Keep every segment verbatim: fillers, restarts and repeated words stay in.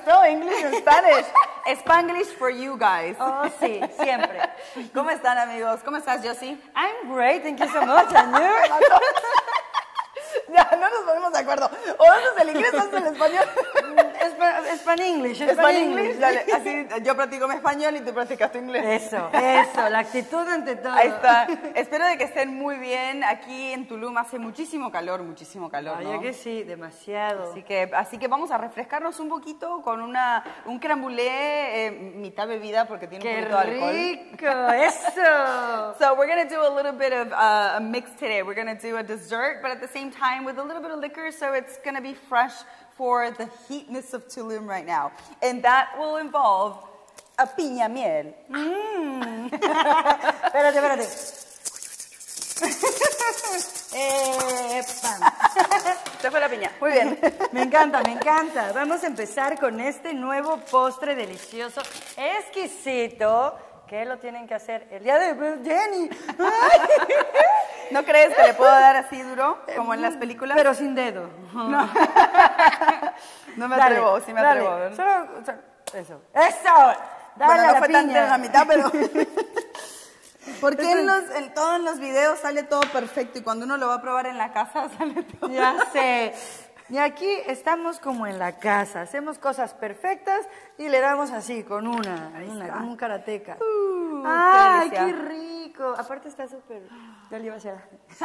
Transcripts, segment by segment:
so English and Spanish. Spanglish for you guys. Oh, sí, siempre. ¿Cómo están, amigos? ¿Cómo estás, Josie? I'm great, thank you so much, and you? Ya, no nos ponemos de acuerdo. O haces el inglés o haces el español. Span English, Span English. Dale, así yo practico mi español y tú practicas tu inglés. Eso, eso, la actitud ante todo. Ahí está. Espero de que estén muy bien. Aquí en Tulum hace muchísimo calor, muchísimo calor, Ay, ¿no? que sí, demasiado. Así que, así que vamos a refrescarnos un poquito con una, un crambulé, eh, mitad bebida porque tiene ¡Qué un poquito de alcohol. rico! ¡Eso! So we're going to do a little bit of uh, a mix today. We're going to do a dessert, but at the same time with a little bit of liquor, so it's going to be fresh for the heatness of Tulum right now. And that will involve a piña miel. Mm. Espérate, espérate. Epa. Se fue la piña. Muy bien. Me encanta, me encanta. Vamos a empezar con este nuevo postre delicioso, exquisito, que lo tienen que hacer el día de Jenny. ¿No crees que le puedo dar así duro, como en las películas? Pero sin dedo. No. No me Dale, atrevo, sí me dale. atrevo. ¿Ver? Solo, solo- eso. ¡Eso! Dale Bueno, a no la fue tan de piña. la mitad, pero... Porque en, los, en todos los videos sale todo perfecto y cuando uno lo va a probar en la casa sale todo... Ya sé. Y aquí estamos como en la casa. Hacemos cosas perfectas y le damos así, con una, una como un karateca. Uh, ¡Ay, qué qué delicia. rico! Aparte está súper... Ya le iba a hacer.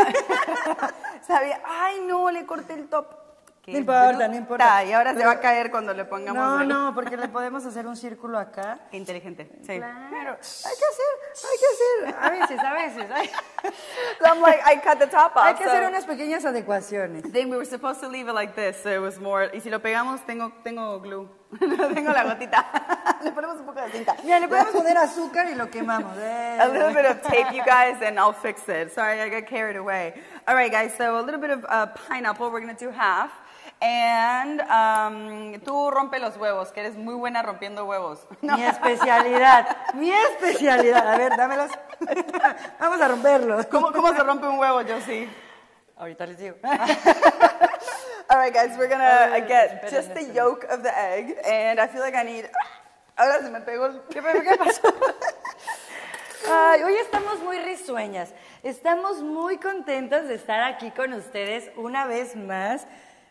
Sabía, ay no, le corté el top. No importa, no importa. Y ahora se Pero- va a caer cuando le pongamos... No, el- no, porque le podemos hacer un círculo acá. Qué inteligente, sí. Claro. Hay que hacer, hay que hacer. A veces, a veces. Hay, So I'm like, I cut the top off. hay que so- hacer unas pequeñas adecuaciones. I think we were supposed to leave it like this, so it was more... Y si lo pegamos, tengo, tengo glue. Tengo la gotita. Le ponemos un poco de cinta. Mira, le podemos poner azúcar y lo quemamos. Eh. A little bit of tape, you guys, and I'll fix it. Sorry, I got carried away. All right, guys, so a little bit of uh, pineapple. We're going to do half. And um, tú rompe los huevos, que eres muy buena rompiendo huevos. No. Mi especialidad, mi especialidad. A ver, dámelos. Vamos a romperlos. ¿Cómo, ¿Cómo se rompe un huevo, Josie? Ahorita les digo. All right, guys, we're going to Ay, get esperen, just the esperen. yolk of the egg. And I feel like I need... Ahora se me pegó el... ¿Qué, qué pasó? Ay, hoy estamos muy risueñas. Estamos muy contentas de estar aquí con ustedes una vez más,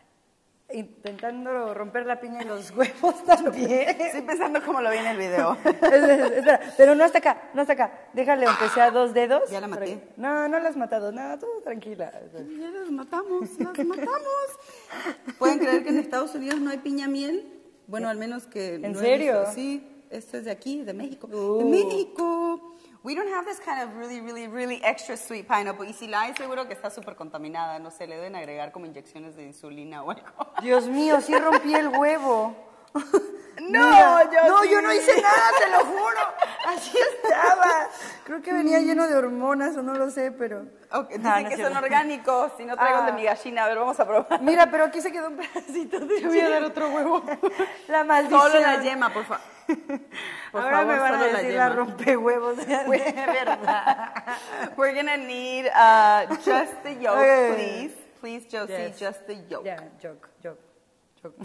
intentando romper la piña y los huevos también. Estoy pensando cómo lo vi en el video. Espera, espera, pero no hasta acá, no hasta acá. Déjale, aunque sea dos dedos. Ya la maté. Tra- No, no la has matado, no, tú tranquila. Ya las matamos, las matamos. ¿Pueden creer que en Estados Unidos no hay piña miel? Bueno, al menos que... ¿En no he serio? visto. Sí, esto es de aquí, de México. Uh. De México. We don't have this kind of really, really, really extra sweet pineapple. Y si la hay, seguro que está súper contaminada. No sé, le deben agregar como inyecciones de insulina o algo. Dios mío, sí rompí el huevo. No, Mira, yo no, sí. yo no hice nada, te lo juro. Así estaba. Creo que venía lleno de hormonas o no lo sé, pero... Ok, dicen No, no que es son cierto. orgánicos y no traigo Ah. de mi gallina. A ver, vamos a probar. Mira, pero aquí se quedó un pedacito de Te voy a dar otro huevo. La maldición. Solo la yema, por, fa por Ahora favor. me van a solo decir la yema. rompehuevos de, de verdad. We're gonna need uh, just the yolk, Okay. please. Please, Josie, Yes. just the yolk. Ya, joke, joke, joke.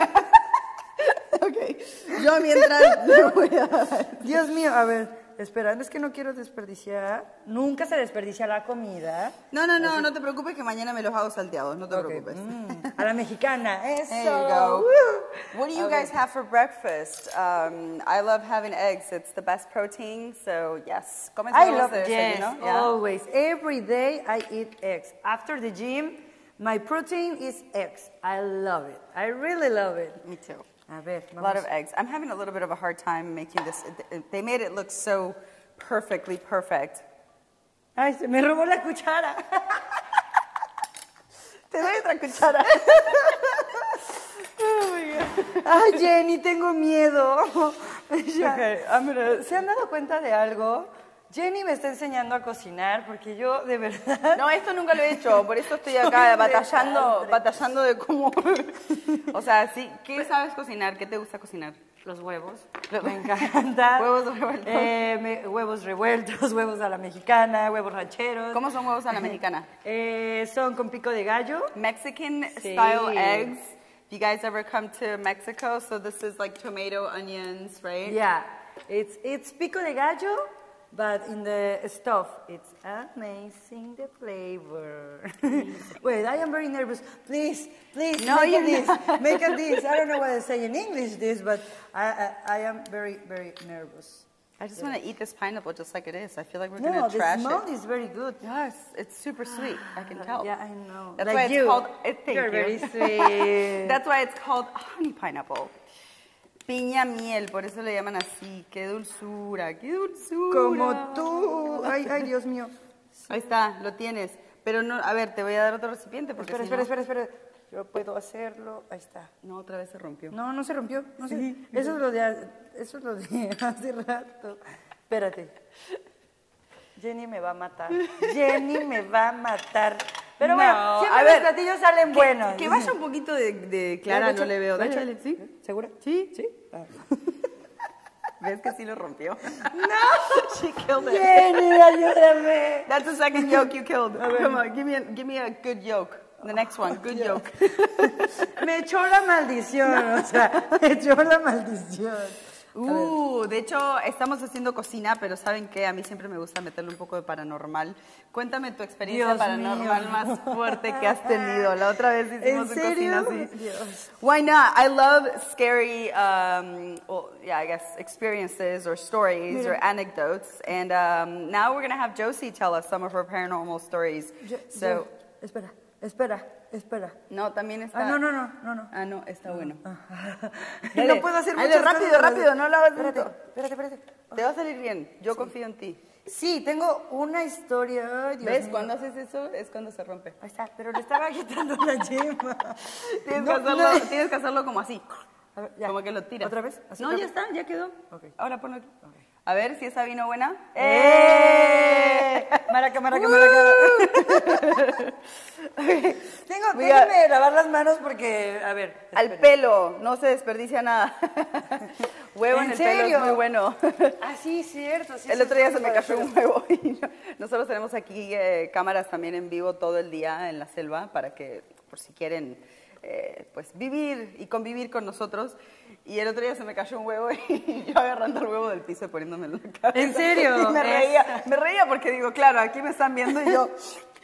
Okay. Yo mientras le voy a dar. Dios mío, a ver, espera, es que no quiero desperdiciar. Nunca se desperdicia la comida. No, no, no, no te preocupes que mañana me los hago salteados, no te Ok, preocupes. mm, a la mexicana, eso. There you go. Woo. What do you Okay. guys have for breakfast? Um, I love having eggs. It's the best protein, so yes. ¿Comes I huevos love, de yes, desayuno? Yeah. always. Every day I eat eggs. After the gym, my protein is eggs. I love it. I really love it. Me too. A ver, A lot vamos. of eggs. I'm having a little bit of a hard time making this. They made it look so perfectly perfect. Ay, se me robó la cuchara. Te doy otra cuchara. Ay, Jenny, tengo miedo. Ya. Okay, I'm gonna... ¿Se han dado cuenta de algo? Jenny me está enseñando a cocinar porque yo, de verdad... No, esto nunca lo he hecho, por eso estoy acá un batallando, desastre. batallando de cómo... O sea, sí, ¿qué sabes cocinar? ¿Qué te gusta cocinar? Los huevos, me encanta. Huevos revueltos. Eh, me- huevos revueltos, huevos a la mexicana, huevos rancheros. ¿Cómo son huevos a la mexicana? Eh, son con pico de gallo. Mexican Sí. style eggs. If you guys ever come to Mexico, so this is like tomato, onions, right? Yeah, it's it's pico de gallo, but in the stuff, it's amazing the flavor. Wait, I am very nervous. Please, please, No, make you're a this, not. make a this. I don't know what to say in English this, but I, I, I am very, very nervous. I just want to eat this pineapple just like it is. I feel like we're No, going to the trash smell it. is very good. Yes, it's super sweet. I can tell. Yeah, I know. That's like why it's you. called. It, thank You're you. very sweet. That's why it's called honey pineapple. Piña miel, por eso le llaman así. Qué dulzura, qué dulzura. Como tú. Ay, ay, Dios mío. Ahí está, lo tienes. Pero no, a ver, te voy a dar otro recipiente porque Espera, si espera, no- espera, espera. Yo puedo hacerlo. Ahí está. No, otra vez se rompió. No, no se rompió. No se- Eso es lo de, eso es lo de hace rato. Espérate. Jenny me va a matar. Jenny me va a matar. Pero No, bueno, siempre a los ver, platillos salen Que- buenos. Que vaya un poquito de, de Clara, Ya, no le veo. échale. Échale, ¿sí? ¿Segura? ¿Sí? ¿Sí? Ah. ¿Ves que sí lo rompió? ¡No! She killed it. Jenny, ayúdame. That's the second yolk you killed. Come on, give me a, give me a good yolk. The next one, good yolk. Me echó la maldición, o sea, me echó la maldición. Uh, de hecho, estamos haciendo cocina, pero ¿saben qué? A mí siempre me gusta meterle un poco de paranormal. Cuéntame tu experiencia Dios paranormal mío. más fuerte que has tenido. La otra vez hicimos ¿En en cocina serio? así. Dios. Why not? I love scary, um, well, yeah, I guess experiences or stories or anecdotes. And um, now we're going to have Josie tell us some of her paranormal stories. Yo- So, yo- espera, espera, espera. no, también está... Ah, no, no, no, no, no. Ah, no, está bueno. No puedo hacer Dale, muchas rápido, cosas. rápido, no lo hagas Espérate, lento. espérate, espérate. Te va a salir bien, yo confío en ti. Sí, tengo una historia. Ay, Dios ¿Ves? mío. Cuando haces eso es cuando se rompe. Ahí está, pero le estaba quitando la yema. Tienes, No, que, hacerlo, no. tienes que hacerlo como así. A ver, ya. Como que lo tiras. ¿Otra vez? ¿Así No, otra ya vez? está, ya quedó. Ok. Ahora ponlo aquí. A ver si esa vino buena. ¡Eh! Maraca, maraca, maraca. Tengo, Mira. déjame lavar las manos porque, a ver. Al esperen. pelo, no se desperdicia nada. Huevo en, ¿En el pelo serio? es muy bueno. Ah, sí, cierto. Sí, El sí, otro día sí, se me para cayó el un huevo y yo- nosotros tenemos aquí eh, cámaras también en vivo todo el día en la selva para que, por si quieren, eh, pues vivir y convivir con nosotros. Y el otro día se me cayó un huevo y yo agarrando el huevo del piso y poniéndomelo en la cabeza. ¿En serio? Y me reía, me reía porque digo, claro, aquí me están viendo y yo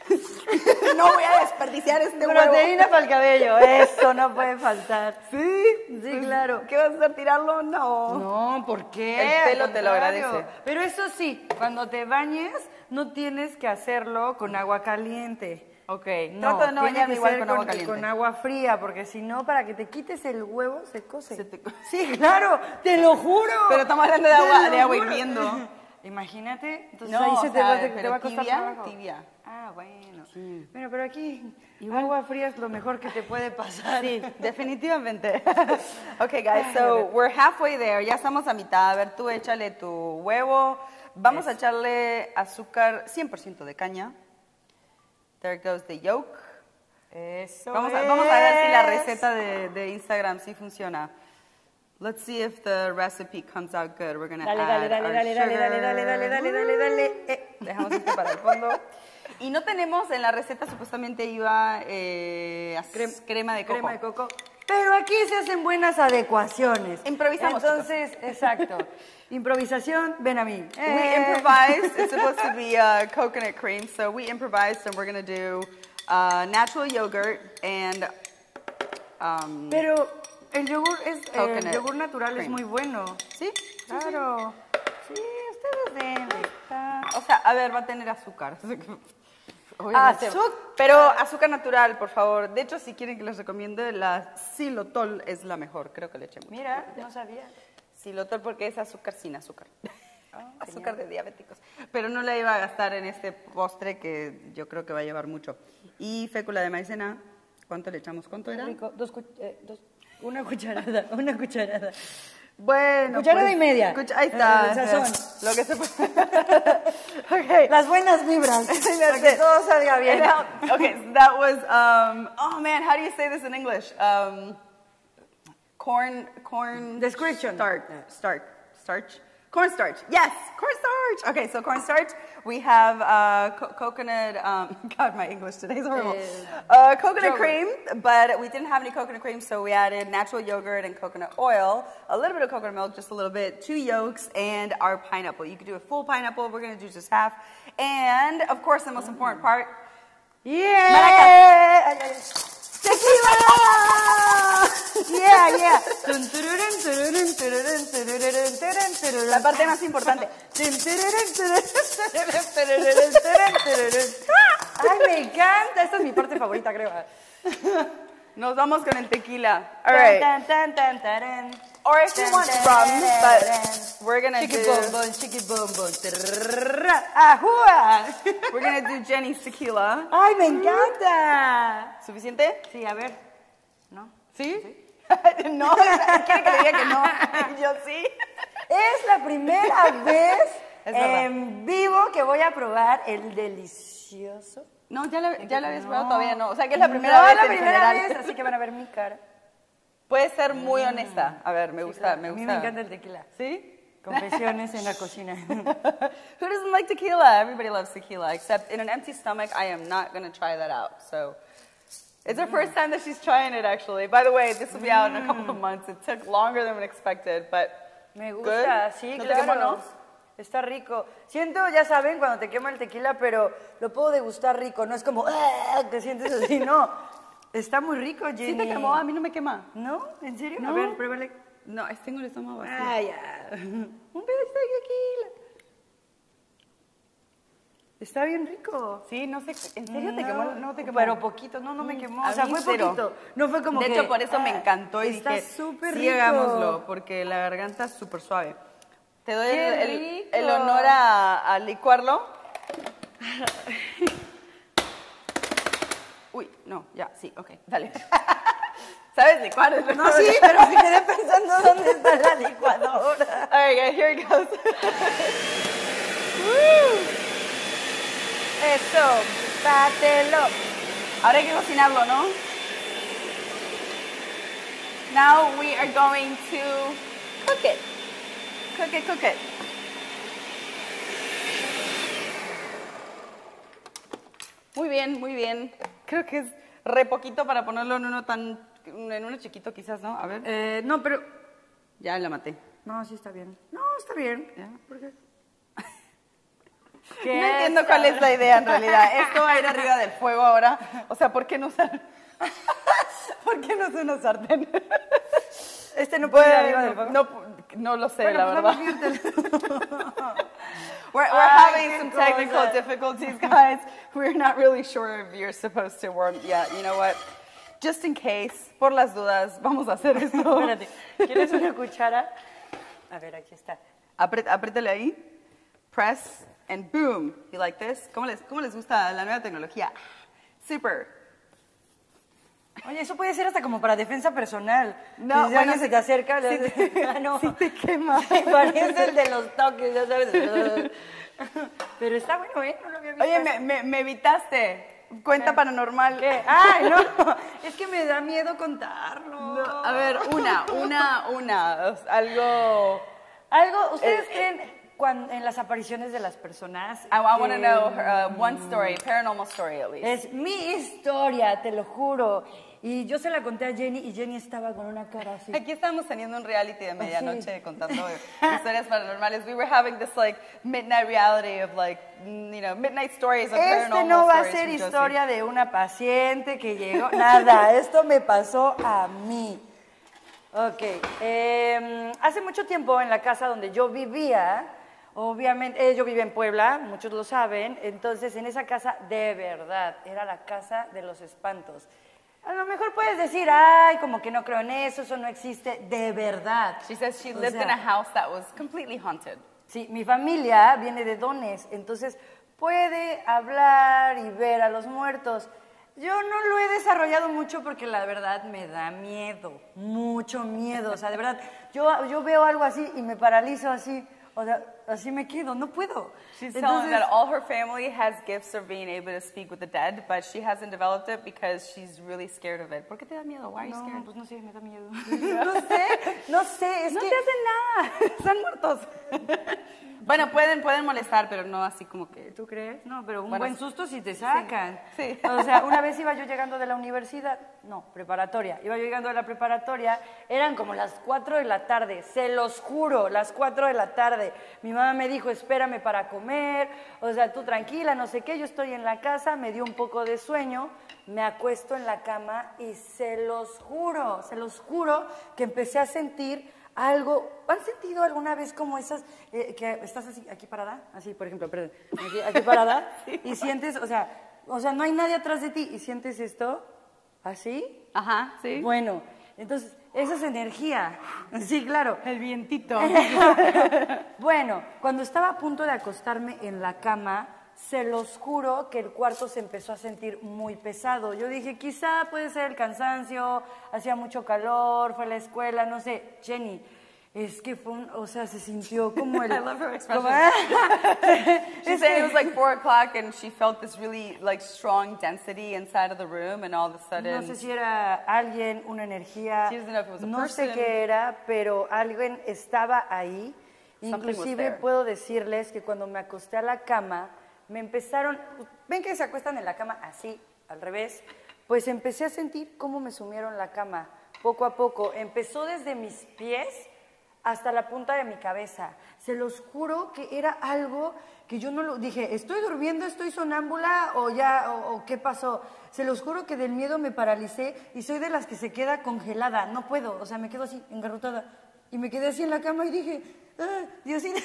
no voy a desperdiciar este huevo. Proteína para el cabello, eso no puede faltar. Sí, Sí, claro. ¿Qué vas a hacer? ¿Tirarlo? No. No, ¿por qué? El pelo Al te lo contrario. agradece. Pero eso sí, cuando te bañes, no tienes que hacerlo con agua caliente. Ok, No, trato de no tiene bañarme que igual ser con agua caliente. Con agua fría, porque si no, para que te quites el huevo, se cose. Se te co- Sí, claro, te lo juro. Pero estamos hablando de Te agua- lo de agua juro. hirviendo. Imagínate, entonces No, ahí o se te, sea, va, te- te pero va a costar tibia, trabajo. tibia. Ah, bueno. Bueno, pero aquí agua fría es lo mejor que te puede pasar. Sí, definitivamente. Okay, guys, so we're halfway there. Ya estamos a mitad. A ver, tú échale tu huevo. Vamos a echarle azúcar cien por ciento de caña. There goes the yolk. Eso Vamos a, vamos a ver si la es. receta de, de Instagram sí funciona. Let's see if the recipe comes out good. We're gonna Dale, add dale, dale, our dale, dale, sugar. dale, dale, dale, dale, dale, dale. Eh. Dejamos esto para el fondo. Y no tenemos, en la receta supuestamente iba eh, az- Crem- crema de coco. Crema de coco. Pero aquí se hacen buenas adecuaciones. Improvisamos, Entonces, exacto. Improvisación, ven a mí. We Eh. improvised. It's supposed to be uh, coconut cream, so we improvised, and we're gonna do uh, natural yogurt and um, Pero el yogur, es, eh, el Coconut yogur natural es cream. muy bueno. sí, Claro. Sí, ustedes ven. está. o sea, a ver, va a tener azúcar. Obviamente. Azúcar. Pero azúcar natural, por favor. De hecho, si quieren que les recomiende, la xilotol es la mejor. Creo que le echemos. Mira, no sabía. Xilotol porque es azúcar sin azúcar. Azúcar de diabéticos. Pero no la iba a gastar en este postre que yo creo que va a llevar mucho. Y fécula de maicena, ¿cuánto le echamos? ¿Cuánto era? Rico. Dos, cu- eh, dos, una cucharada, una cucharada. Bueno, Cucharada pues, y media. cuch- ahí Eh, está. el sazón. eh, Lo que se puede. Okay. Las buenas vibras. Para que it. todo salga bien. And now- okay, so that was, um, oh man, how do you say this in English? Um, corn, corn. Description. Starch, starch, starch, Cornstarch. Yes, cornstarch. Okay, so cornstarch. We have uh, co coconut. Um, God, my English today is horrible. Uh, coconut cream, but we didn't have any coconut cream, so we added natural yogurt and coconut oil, a little bit of coconut milk, just a little bit, two yolks, and our pineapple. You could do a full pineapple. We're gonna do just half, and of course, the most important part. Yeah. Tequila! Yeah, yeah. La parte más importante. Ay, me encanta. Esta es mi parte favorita, creo. Nos vamos con el tequila. All right. Tan, tan, tan, tan, Or if you want rum, but we're gonna chicky do. boom boom, chicky boom boom. Ajua. We're gonna do Jenny's tequila. Ay, me encanta. ¿Suficiente? Sí, a ver. ¿No? ¿Sí? No, quiere que le diga que no. Yo sí. Es la primera vez Es verdad. en vivo que voy a probar el delicioso. No, ya la, ya la habías No. probado, todavía no. O sea que es la primera no, vez es la en primera general. vez, así que van a ver mi cara. Puedes ser muy honesta. A ver, me gusta, me A gusta. mí me encanta el tequila. ¿Sí? Confesiones en la cocina. Who doesn't like tequila? Everybody loves tequila, except in an empty stomach, I am not going to try that out. So it's her first time that she's trying it, actually. By the way, this will be out in a couple of months. It took longer than expected, but Me good. gusta, sí, ¿No te quemó, claro. no? Está rico. Siento, ya saben, cuando te quema el tequila, pero lo puedo degustar rico. No es como, ¡ah! Te sientes así, no. Está muy rico, Jenny. Sí te quemó, a mí no me quema. ¿No? ¿En serio? No. A ver, pruébale. No, es- tengo el estómago vacío. Ah, ya. Un pedacito de tequila. Está bien rico. Sí, no sé, ¿en serio te quemó? No te quemó. Pero poquito, no, no me quemó. A O sea, mí fue cero. poquito. No fue como De que... hecho, por eso me ah, encantó y está dije, súper sí, rico. hagámoslo, porque la garganta es súper suave. Te doy ¡Qué el, el- rico! el honor a, a licuarlo. Uy, no, ya, sí, ok, dale. ¿Sabes licuar? No, sí, pero me quedé pensando dónde está la licuadora. All right, guys, here it goes. Eso, bátelo. Ahora hay que cocinarlo, ¿no? Now we are going to cook it. Cook it, cook it. Muy bien, muy bien. Creo que es re poquito para ponerlo en uno tan, en uno chiquito quizás, ¿no? A ver. Eh, no, pero... Ya la maté. No, sí está bien. No, está bien. ¿Ya? ¿Por qué? No entiendo cuál es la idea en realidad. Esto va a ir arriba del fuego ahora. O sea, ¿por qué no usar? ¿Por qué no usar una sartén? Este no puede ir arriba del fuego. No, no lo sé, Bueno, la pues verdad. vamos We're, we're Ay, having qué some cosa. technical difficulties, guys. We're not really sure if you're supposed to warm. Yeah, you know what? Just in case, por las dudas, vamos a hacer esto. Espérate, ¿quieres una cuchara? A ver, aquí está. Apret- apriétale ahí. Press and boom. You like this? ¿Cómo les, cómo les gusta la nueva tecnología? Super. Oye, eso puede ser hasta como para defensa personal. No, si bueno, alguien sí- se te acerca, le sí haces- te- Ah, no. sí te quema. Parece el de los toques, ya sabes. Pero está bueno, ¿eh? No lo había visto. Oye, me, me, me evitaste. Cuenta paranormal. ¿Qué? ¡Ay, no! Es que me da miedo contarlo. No, a ver, una, una, una. o sea, Algo. Algo, ¿ustedes Eh, creen cuan- en las apariciones de las personas? I, I want to que- know uh, one story, paranormal story at least. Es mi historia, te lo juro. Y yo se la conté a Jenny y Jenny estaba con una cara así. Aquí estamos teniendo un reality de medianoche Sí. contando historias paranormales. We were having this like midnight reality of like, mm, you know, midnight stories of Este paranormal no va a stories ser from Josie. historia de una paciente que llegó. Nada, esto me pasó a mí. Ok. eh, hace mucho tiempo en la casa donde yo vivía, obviamente, eh, yo vivía en Puebla, muchos lo saben, entonces en esa casa de verdad, era la casa de los espantos. A lo mejor puedes decir, ay, como que no creo en eso, eso no existe, de verdad. She says she O lived sea, in a house that was completely haunted. Sí, mi familia viene de dones, entonces puede hablar y ver a los muertos. Yo no lo he desarrollado mucho porque la verdad me da miedo, mucho miedo. O sea, de verdad, yo, yo veo algo así y me paralizo así. O sea, así me quedo, no puedo. She's Entonces, telling that all her family has gifts of being able to speak with the dead, but she hasn't developed it because she's really scared of it. ¿Por qué te da miedo? Why are you no, scared? pues no sé, me da miedo. No sé, no sé, es No que... te hacen nada, están muertos. Bueno, pueden, pueden molestar, pero no así como que... ¿Tú crees? No, pero un Bueno, buen susto sí te sacan. Sí, sí. O sea, una vez iba yo llegando de la universidad, no, preparatoria, iba yo llegando de la preparatoria, eran como las cuatro de la tarde, se los juro, las cuatro de la tarde. Mi mamá me dijo, espérame para comer, o sea, tú tranquila, no sé qué, yo estoy en la casa, me dio un poco de sueño, me acuesto en la cama y se los juro, se los juro que empecé a sentir algo. ¿Han sentido alguna vez como esas, eh, que estás así, aquí parada? Así, por ejemplo, perdón, aquí, aquí parada, sí. Y sientes, o sea, o sea, no hay nadie atrás de ti y sientes esto, así? Ajá, sí. Bueno, entonces, esa es energía. Sí, claro. El vientito. Bueno, cuando estaba a punto de acostarme en la cama, se los juro que el cuarto se empezó a sentir muy pesado. Yo dije, quizá puede ser el cansancio, hacía mucho calor, fue a la escuela, no sé. Jenny, es que fue un, o sea, se sintió como el... I love her expression. Como, She said it was like four o'clock and she felt this really like strong density inside of the room and all of a sudden... No sé si era alguien, una energía, She doesn't know if it was a no sé person. qué era, pero alguien estaba ahí. Something was Inclusive there. puedo decirles que cuando me acosté a la cama, me empezaron, ven que se acuestan en la cama así, al revés, pues empecé a sentir cómo me sumieron la cama, poco a poco. Empezó desde mis pies hasta la punta de mi cabeza. Se los juro que era algo que yo no lo... Dije, ¿estoy durmiendo, estoy sonámbula o ya, o, o qué pasó? Se los juro que del miedo me paralicé y soy de las que se queda congelada, no puedo, o sea, me quedo así, engarrotada. Y me quedé así en la cama y dije, ah, Diosito,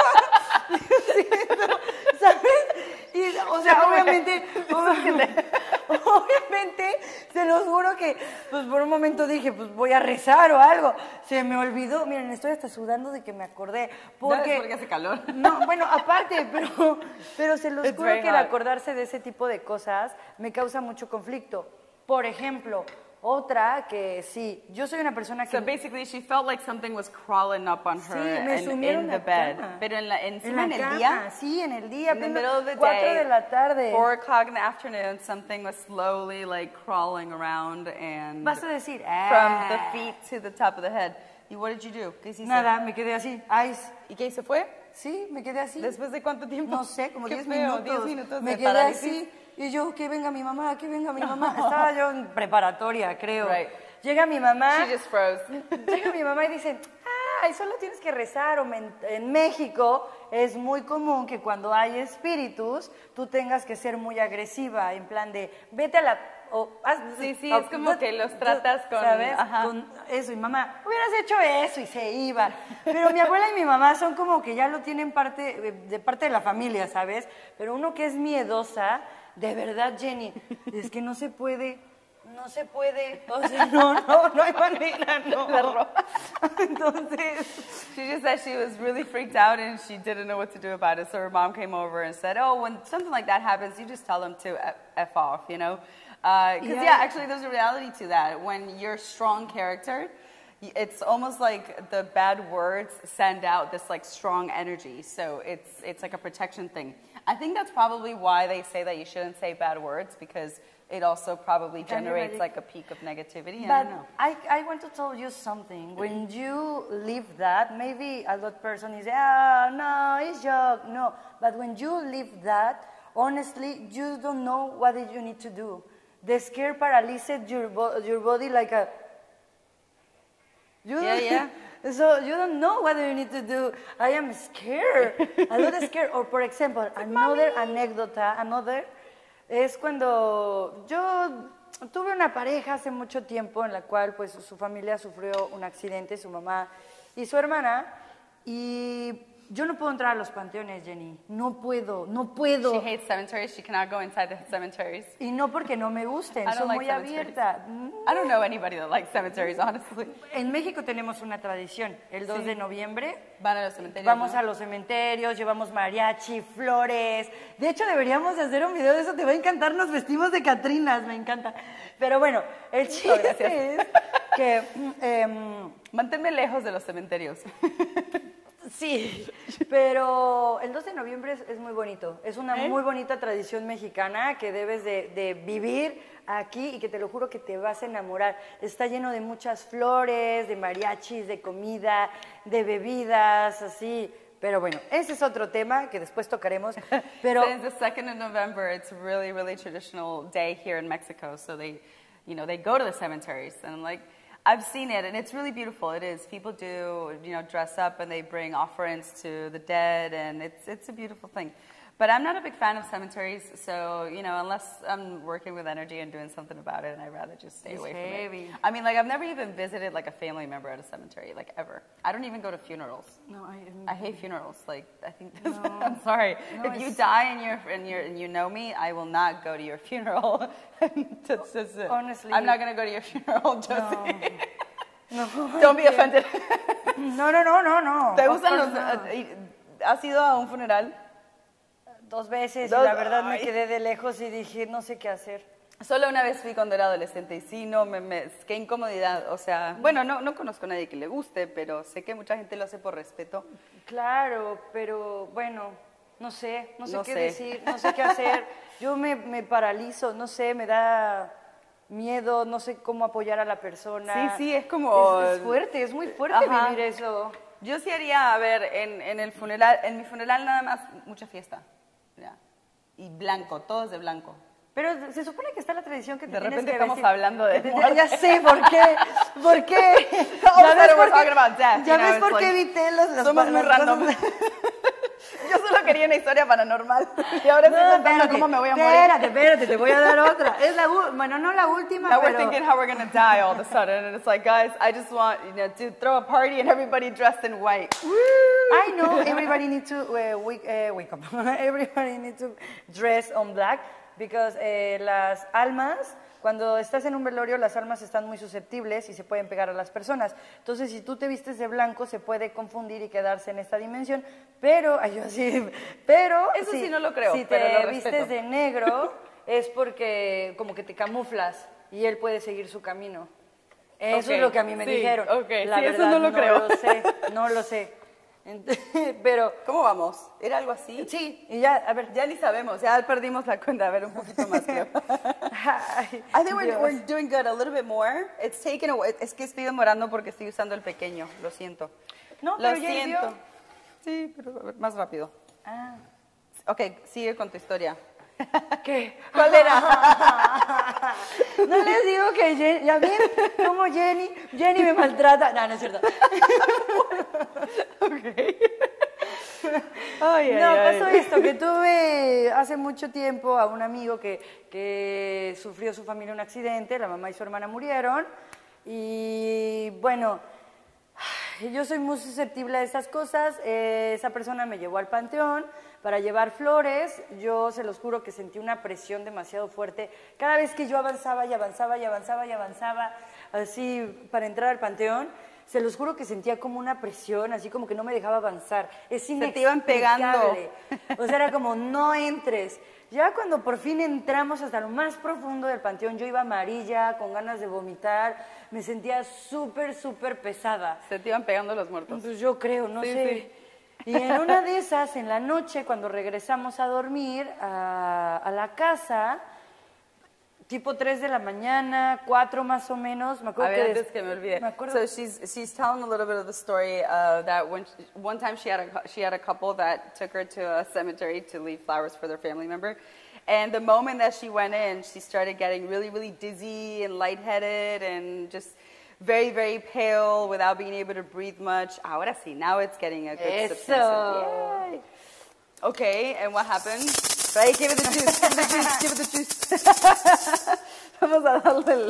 Diosito, ¿sabes? Y, o sea, obviamente, obviamente, obviamente, se los juro que, pues por un momento dije, pues voy a rezar o algo. Se me olvidó, miren, estoy hasta sudando de que me acordé. Porque, ¿Sabes por qué hace calor? No, bueno, aparte, pero, pero se los It's juro very que el hot. acordarse de ese tipo de cosas me causa mucho conflicto. Por ejemplo, otra que sí, yo soy una persona que... So basically, she felt like something was crawling up on her Sí, me in, sumieron in en the la bed. cama. Pero en la, En encima la en el cama, día, sí, en el día, in the apenas middle of the cuatro day, de la tarde. four o'clock in the afternoon, something was slowly like crawling around and Vas a decir, from the ah, feet to the top of the head. ¿Y what did you do? ¿Qué hiciste? nada, me quedé así, ice. ¿Y qué se fue? Sí, me quedé así. ¿Después de cuánto tiempo? No sé, como Qué diez feo, minutos. diez minutos Me de quedé parálisis. así y yo, que venga mi mamá, que venga mi mamá. Estaba yo en preparatoria, creo. Right. Llega mi mamá. She just froze. Llega mi mamá y dice, ay, solo tienes que rezar. O me- en México es muy común que cuando hay espíritus, tú tengas que ser muy agresiva, en plan de, vete a la... O, haz- Sí, sí, o- es como que los tratas con- ¿sabes? ajá. Con eso. Y mamá, hubieras hecho eso y se iba. Pero mi abuela y mi mamá son como que ya lo tienen parte, de parte de la familia, ¿sabes? Pero uno que es miedosa, de verdad, Jenny, es que no se puede... No se puede, o sea, no, no, no hay manera, no. Entonces, She just said she was really freaked out and she didn't know what to do about it. So her mom came over and said, oh, when something like that happens, you just tell them to F, F off, you know? Because, Yeah. yeah, actually, there's a reality to that. When you're a strong character, y- it's almost like the bad words send out this, like, strong energy. So it's, it's like a protection thing. I think that's probably why they say that you shouldn't say bad words, because it also probably Can you generates, imagine? like, a peak of negativity. I but don't know. I, I want to tell you something. When you live that, maybe a lot person is, ah, no, it's joke, no. But when you live that, honestly, you don't know what you need to do. The scare paralyzes your, bo- your body like a... You Yeah, yeah. So you don't know what you need to do. I am scared. A lot scared. Or, por ejemplo, another anécdota, another, es cuando yo tuve una pareja hace mucho tiempo en la cual pues su familia sufrió un accidente, su mamá y su hermana, y yo no puedo entrar a los panteones, Jenny. No puedo, no puedo. She hates cemeteries. She cannot go inside the cemeteries. Y no porque no me gusten, I don't soy like muy cemeteries. abierta. I don't know anybody that likes cemeteries, honestly. En México tenemos una tradición, el dos Sí. de noviembre. Van a los cementerios. Vamos ¿no? a los cementerios, llevamos mariachi, flores. De hecho, deberíamos de hacer un video de eso. Te va a encantar, nos vestimos de Catrinas, me encanta. Pero bueno, el chiste gracias. es que... mm, em, Manténme lejos de los cementerios. Sí, pero el dos de noviembre es, es muy bonito. Es una ¿Eh? muy bonita tradición mexicana que debes de, de vivir aquí y que te lo juro que te vas a enamorar. Está lleno de muchas flores, de mariachis, de comida, de bebidas, así. Pero bueno, ese es otro tema que después tocaremos. Pero Since the second of November, it's a really, really traditional day here in Mexico. So they, you know, they go to the cemeteries, and like, I've seen it, and it's really beautiful. It is. People do, you know, dress up and they bring offerings to the dead, and it's it's a beautiful thing. But I'm not a big fan of cemeteries, so, you know, unless I'm working with energy and doing something about it, and I'd rather just stay It's away heavy. from it. I mean, like, I've never even visited, like, a family member at a cemetery, like, ever. I don't even go to funerals. no, I, I hate funerals. Like, I think, No. I'm sorry. No, if you it's- die and you're, and you're, and you know me, I will not go to your funeral. That's just it. Honestly. I'm not going to go to your funeral, Josie. no. Don't be offended. No, no, no, no, no. ¿Te Of gustan course los, not. eh, ¿has ido a un funeral? Dos veces Dos- y la verdad me ay. quedé de lejos y dije, no sé qué hacer. Solo una vez fui cuando era adolescente y sí, no, me, me, qué incomodidad. O sea, bueno, no, no conozco a nadie que le guste, pero sé que mucha gente lo hace por respeto. Claro, pero bueno, no sé, no sé No qué sé. decir, no sé qué hacer. Yo me, me paralizo, no sé, me da miedo, no sé cómo apoyar a la persona. Sí, sí, es como- Es, es fuerte, es muy fuerte Ajá. vivir eso. Yo sí haría, a ver, en, en el funeral, en mi funeral nada más, mucha fiesta. Ya. Y blanco, todos de blanco. Pero se supone que está la tradición que te De tienes repente que estamos vestir- hablando de que te- muerte. Ya sé, ¿por qué? ¿Por qué? All of a ¿Ya ves sudden we're por qué- talking about death, ¿Ya you know, ves it's por qué like- evité los, las Somos muy las random. cosas? Yo solo quería una historia paranormal. Y ahora estoy pensando espérate, cómo me voy a morir. Espérate, espérate, te voy a dar otra. Es la, u- bueno, no la última, Now we're pero... thinking how we're going to die all of a sudden. And it's like, guys, I just want, you know, to throw a party and everybody dressed in white. I know everybody needs to uh, wake, uh, wake up. Everybody needs to dress on black because eh, las almas, cuando estás en un velorio, las almas están muy susceptibles y se pueden pegar a las personas. Entonces, si tú te vistes de blanco, se puede confundir y quedarse en esta dimensión. Pero, ay, yo así, pero Eso si, sí no lo creo, si pero te lo vistes respeto. de negro, es porque como que te camuflas y él puede seguir su camino. Eso Ok, es lo que a mí me sí, dijeron. ok, La sí, eso verdad, no lo creo. No lo sé, no lo sé. Ent- Pero, ¿Cómo vamos? ¿Era algo así? sí, y ya, a ver. Ya ni sabemos, ya perdimos la cuenta. A ver, un poquito más, creo. Ay, I think we're, Dios. we're doing good, a little bit more. It's taken away. Es que estoy demorando porque estoy usando el pequeño, lo siento. No, Lo pero ya siento. vio. Sí, pero a ver, más rápido. Ah, Ok, sigue con tu historia. ¿qué? ¿Cuál era? No les digo que Jenny, ¿ya ven cómo Jenny, Jenny me maltrata? No, no es cierto. Ay, No, ay, ay. pasó esto, que tuve hace mucho tiempo a un amigo que, que sufrió su familia un accidente, la mamá y su hermana murieron, y bueno, yo soy muy susceptible a esas cosas, eh, esa persona me llevó al panteón para llevar flores, yo se los juro que sentí una presión demasiado fuerte, cada vez que yo avanzaba y avanzaba y avanzaba y avanzaba, así para entrar al panteón, se los juro que sentía como una presión, así como que no me dejaba avanzar. Es Se te iban pegando. inexplicable. O sea, era como, no entres. Ya cuando por fin entramos hasta lo más profundo del panteón, yo iba amarilla, con ganas de vomitar, me sentía súper, súper pesada. Se te iban pegando los muertos. Pues yo creo, no Sí, sé. Y en una de esas, en la noche, cuando regresamos a dormir a, a la casa, tipo tres de la mañana, cuatro más o menos, me A acuerdo ver, que... antes des- que me olvide. Me acuerdo... So she's she's telling a little bit of the story uh, that when she, one time she had a cou- she had a couple that took her to a cemetery to leave flowers for their family member, and the moment that she went in, she started getting really really dizzy and lightheaded and just very very pale without being able to breathe much. Ahora sí, now it's getting a good Eso. substantive. Yay. Okay, and what happened? Right, give it the juice, give it the juice, give it the juice. Vamos a darle el...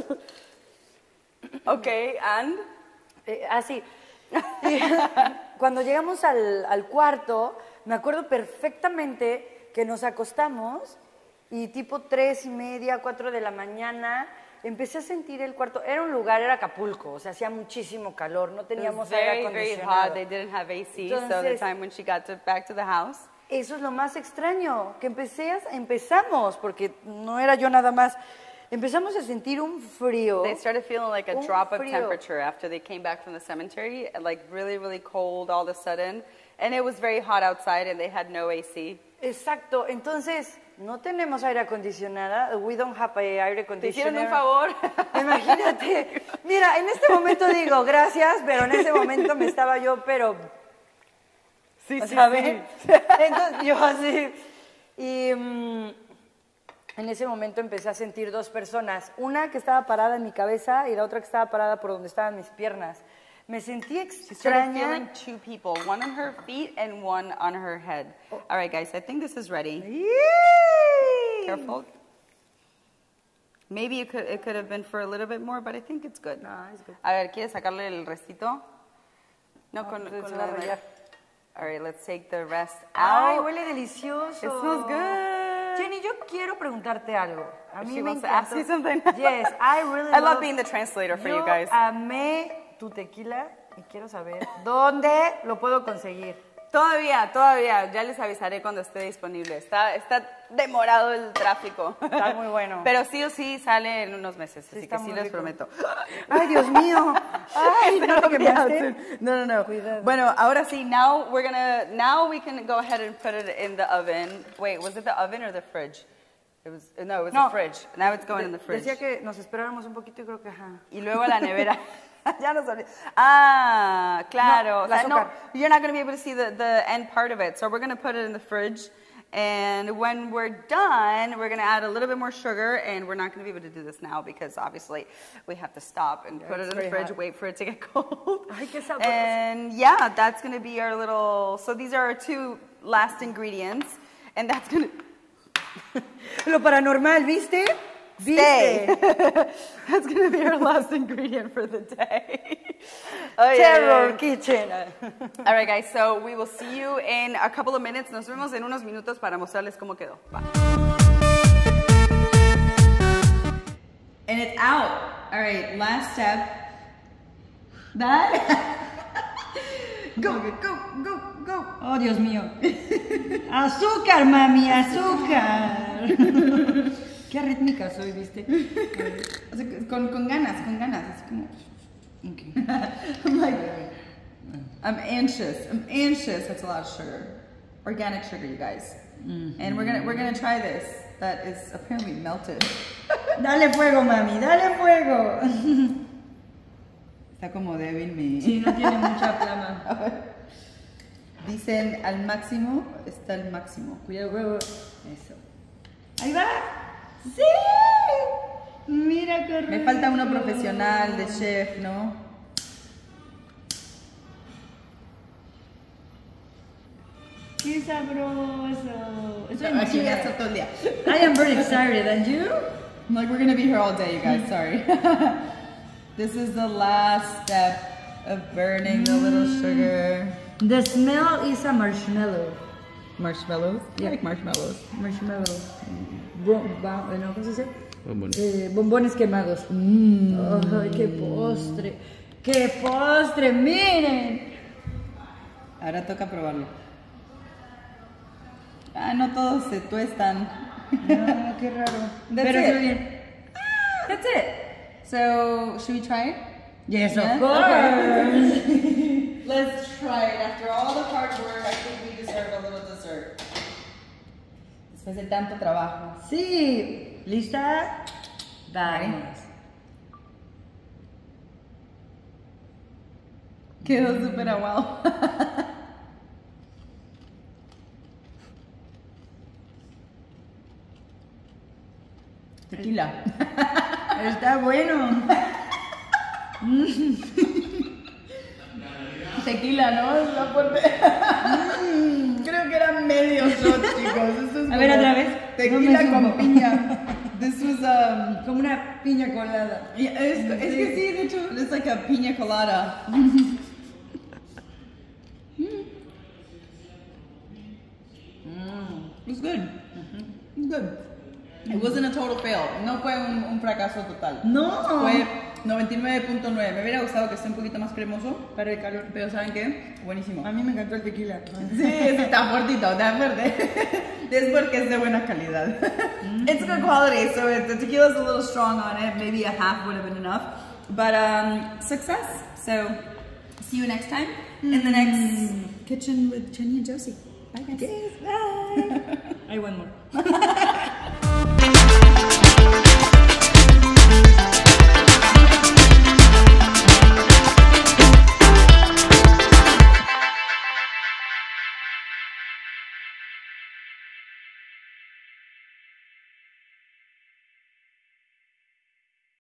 Okay, and... Eh, así. Y cuando llegamos al, al cuarto, me acuerdo perfectamente que nos acostamos y tipo tres y media, cuatro de la mañana, empecé a sentir el cuarto. Era un lugar, era Acapulco, o sea, hacía muchísimo calor, no It was teníamos aire very, very acondicionado. hot. They didn't have A C, so the Entonces- time when she got to, back to the house, Eso es lo más extraño, que empecé a- empezamos, porque no era yo nada más, empezamos a sentir un frío. They started feeling like a Un drop of frío. temperature after they came back from the cemetery, like really, really cold all of a sudden. And it was very hot outside and they had no A C. Exacto, entonces no tenemos aire acondicionado, we don't have a aire ¿Te hicieron un acondicionado. favor? Imagínate, mira, en este momento digo gracias, pero en ese momento me estaba yo, pero, Sí, sí, ¿sabes? sí. Entonces yo así, y mm, en ese momento empecé a sentir dos personas, una que estaba parada en mi cabeza y la otra que estaba parada por donde estaban mis piernas. Me sentí She started feeling extraña. two people, one on her feet and one on her head. All right, guys, I think this is ready. ¡Yee! Careful. Maybe it could, it could have been for a little bit more, but I think it's good. No, it's good. A ver, ¿quieres sacarle el restito? No, No, con, pues con se va a la- rayar. All right, let's take the rest Ay, out. huele delicioso. It smells good. Jenny, yo quiero preguntarte algo. A mí She me wants to encantó. ask you something. Yes, I really I love love- being the translator for Yo you guys. amé tu tequila y quiero saber dónde lo puedo conseguir. Todavía, todavía, ya les avisaré cuando esté disponible. Está, está demorado el tráfico. Está muy bueno. Pero sí o sí sale en unos meses, Sí, así está que sí muy les rico. prometo. Ay, Dios mío. Ay, ¿no te quemaste? No, no, no. Cuidado. Bueno, ahora sí, now we're gonna, now we can go ahead and put it in the oven. Wait, was it the oven or the fridge? It was, no, it was No. the fridge. Now it's going in the fridge. Decía que nos esperáramos un poquito y creo que ajá. Ah, Y luego a la nevera. Ya nos olvidé. Ah, claro. No, O sea, el no, azúcar. you're not going to be able to see the, the end part of it. So we're going to put it in the fridge. And when we're done, we're going to add a little bit more sugar. And we're not going to be able to do this now because obviously we have to stop and put it it's in the very fridge, hot. wait for it to get cold. Ay, qué sabroso. And yeah, that's going to be our little, so these are our two last ingredients. And that's going to Lo paranormal, ¿viste? stay. ¿Viste? That's going to be our last ingredient for the day. Oh, yeah, Terror yeah. Kitchen. All right, guys, so we will see you in a couple of minutes. Nos vemos en unos minutos para mostrarles cómo quedó. Va. And it's out. All right, last step. That. Go, go, go, go. Oh, Dios mío. Azúcar, mami, azúcar. Qué arrítmica soy, ¿viste? O sea, con, con ganas, con ganas. Es como. Okay. I'm like, I'm anxious. I'm anxious. That's a lot of sugar. Organic sugar, you guys. Mm-hmm. And we're gonna we're gonna try this. That is apparently melted. Dale fuego, mami, dale fuego. Está como débil mi. Sí, no tiene mucha flama. A ver. Dicen al máximo está el máximo. Cuidado, huevo. Eso. Ahí va. ¡Sí! Mira qué rico. Me falta uno profesional de chef, ¿no? Qué sabroso. Estoy Aquí voy a emocionada. estar todo el día. I am very excited, and you? I'm like, we're gonna be here all day, you guys. Sorry. This is the last step of burning the little sugar. The smell is a marshmallow. Marshmallows? Yeah. I like marshmallows. Marshmallow. Bo- ba- no, ¿cómo se dice? Bombones. Eh, bombones quemados. Mm. Ay, qué postre. ¡Qué postre! ¡Miren! Ahora toca probarlo. Ah, no todos se tuestan. Ah, qué raro. That's Pero it. está bien. That's it. So, should we try it? Yes, Yes? of course. Let's try it. After all the hard work, I think we deserve a little dessert. Después de tanto trabajo. Sí. ¿Lista? Vamos. Quedó súper aguado. Tequila. Está bueno. Tequila, ¿no? Está fuerte. Creo que era medio shot, chicos. Esto es A ver, como otra vez. Tequila No me con supo. piña. This was um. Como una piña colada. Yeah, es, es que sí, de hecho, it's like a piña colada. It was good. It was good. It wasn't a total fail. No fue un, un fracaso total. No. Fue noventa y nueve punto nueve. Me hubiera gustado que esté un poquito más cremoso. Para el calor. Pero ¿saben qué? Buenísimo. A mí me encantó el tequila. Sí, sí, está fuertito, está fuerte. Es porque es de buena calidad. Mm-hmm. It's good quality, so it, the tequila is a little strong on it. Maybe a half would have been enough. But um, success. So see you next time mm. in the next kitchen with Jenny and Josie. Bye guys. Yes, bye. I want more.